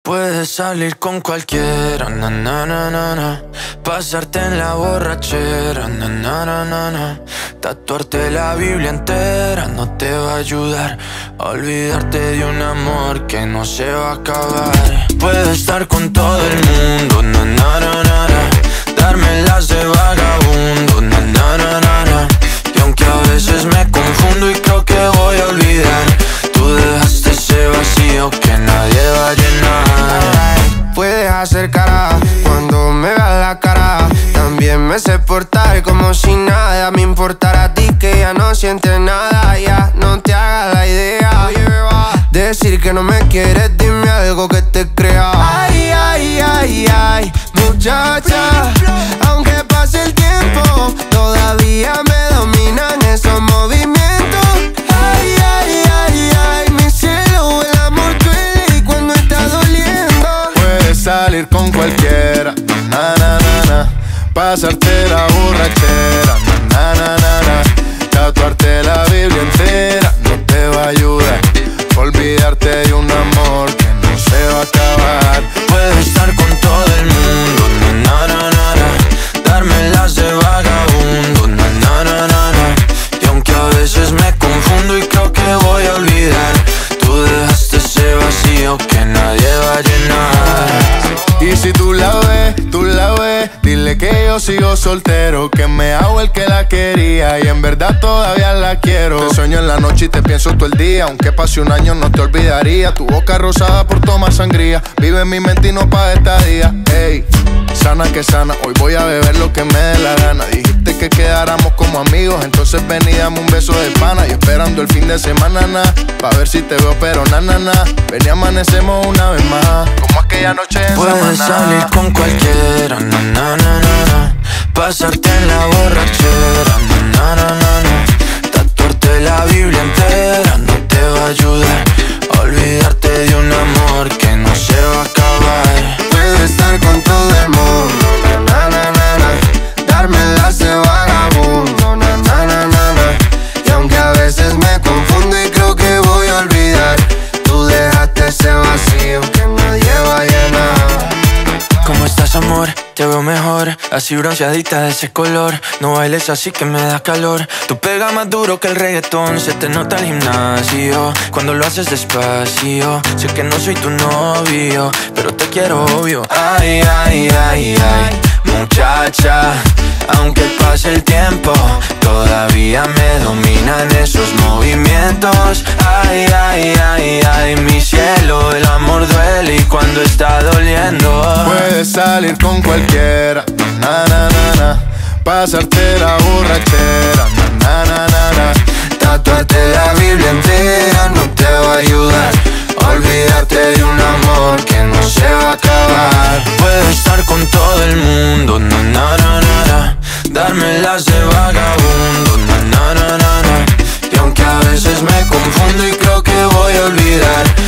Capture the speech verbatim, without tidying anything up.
Puedes salir con cualquiera, na na na na na. Pasarte en la borrachera, na na na na na. Tatuarte la Biblia entera no te va a ayudar a olvidarte de un amor que no se va a acabar. Puedes estar con todo el mundo, na na na na na. Dármelas de vagabundo, na na na na na. Y aunque a veces me confundo y creo que voy a olvidar, tú dejaste ese vacío que nadie va a llenar. Puedes hacer cara cuando me veas la cara. También me sé portar como si nada me importara a ti, que ya no sientes nada. Ya no te hagas la idea. Decir que no me quieres, dime algo que te crea. Ay, ay, ay, ay, muchacha, aunque pase el tiempo, todavía me dominan esos movimientos. Ay, ay, ay, ay, mi cielo, el amor duele y cuando está doliendo. Puedes salir con cualquiera, na na na na. Pasarte la borrachera, na na na na. Tatuarte la Biblia entera no te va a ayudar. Olvidarte de un amor que no se va a acabar. Puedes estar con todo el mundo, na na na na. Dármelas de vagabundo, na na na na na. Y aunque a veces me confundo y creo que voy a olvidar, tú dejaste ese vacío que nadie va a llenar. Y si tú la ves, tú la ves, dile que yo sigo soltero, que me hago el que la quería y en verdad todavía la quiero. Te sueño en la noche y te pienso todo el día, aunque pase un año no te olvidaría. Tu boca rosada por tomar sangría, vive en mi mente y no pa' esta día. Ey, sana que sana, hoy voy a beber lo que me dé la gana. Dijiste que quedáramos como amigos, entonces ven y dame un beso de pana. Y esperando el fin de semana, na, pa' ver si te veo pero na na na. Ven y amanecemos una vez más, como aquella noche en Puedes salir con cualquiera, na na na na na. Pasarte en la borrachera, na na na na na. Tatuarte la Biblia entera no te va a ayudar a olvidarte de un amor que no se va a acabar. Puedes estar con todo el mundo, na na na na. Dármelas de vagabundo, na na na na na. Y aunque a veces me confundo y creo que voy a olvidar, tú dejaste ese vacío que nadie va a llenar. ¿Cómo estás, amor? Te veo mejor, así bronceadita de ese color. No bailes así que me da calor. Tú pegas más duro que el reggaetón, se te nota el gimnasio cuando lo haces despacio. Sé que no soy tu novio, pero te quiero obvio. Ay, ay, ay, ay, muchacha, aunque pase el tiempo, todavía me dominan esos movimientos. Ay, ay, ay, ay, mi cielo, el amor duele y cuando está doliendo. Puedes salir con cualquiera, na na na na. Pasarte la borrachera, na na na na. Tatuarte la Biblia entera no te va a ayudar a olvidarte de un amor que no se va a acabar. Puedes estar con todo el mundo, na na na na na. Dármelas de vagabundo, na na na na na. Y aunque a veces me confundo y creo que voy a olvidar,